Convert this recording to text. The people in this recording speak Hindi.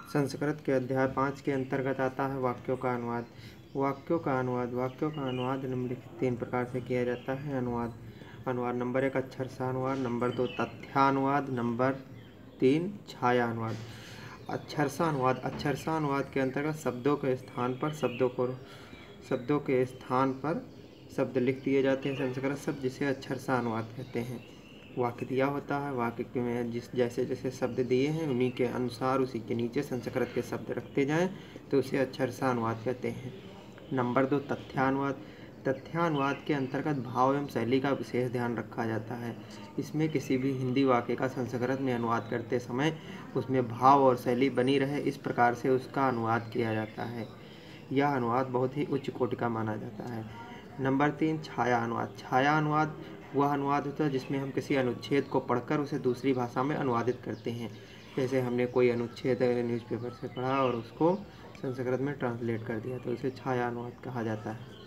संस्कृत के अध्याय 5 के अंतर्गत आता है वाक्यों का अनुवाद। वाक्यों का अनुवाद निम्नलिखित 3 प्रकार से किया जाता है। अनुवाद नंबर 1 अक्षरशः अनुवाद, नंबर 2 तथ्यानुवाद, नंबर 3 छाया अनुवाद। अक्षरशः अनुवाद के अंतर्गत शब्दों के स्थान पर शब्द लिख दिए जाते हैं संस्कृत शब्द, जिसे अक्षरशः अनुवाद कहते हैं। वाक्य दिया होता है, वाक्य में जैसे जैसे शब्द दिए हैं उन्हीं के अनुसार उसी के नीचे संस्कृत के शब्द रखते जाएं तो उसे अक्षरशः अनुवाद कहते हैं। नंबर 2 तथ्यानुवाद के अंतर्गत भाव एवं शैली का विशेष ध्यान रखा जाता है। इसमें किसी भी हिंदी वाक्य का संस्कृत में अनुवाद करते समय उसमें भाव और शैली बनी रहे, इस प्रकार से उसका अनुवाद किया जाता है। यह अनुवाद बहुत ही उच्च कोटि का माना जाता है। नंबर 3 छाया अनुवाद वह अनुवाद होता है जिसमें हम किसी अनुच्छेद को पढ़कर उसे दूसरी भाषा में अनुवादित करते हैं। जैसे हमने कोई अनुच्छेद न्यूज़पेपर से पढ़ा और उसको संस्कृत में ट्रांसलेट कर दिया तो उसे छाया अनुवाद कहा जाता है।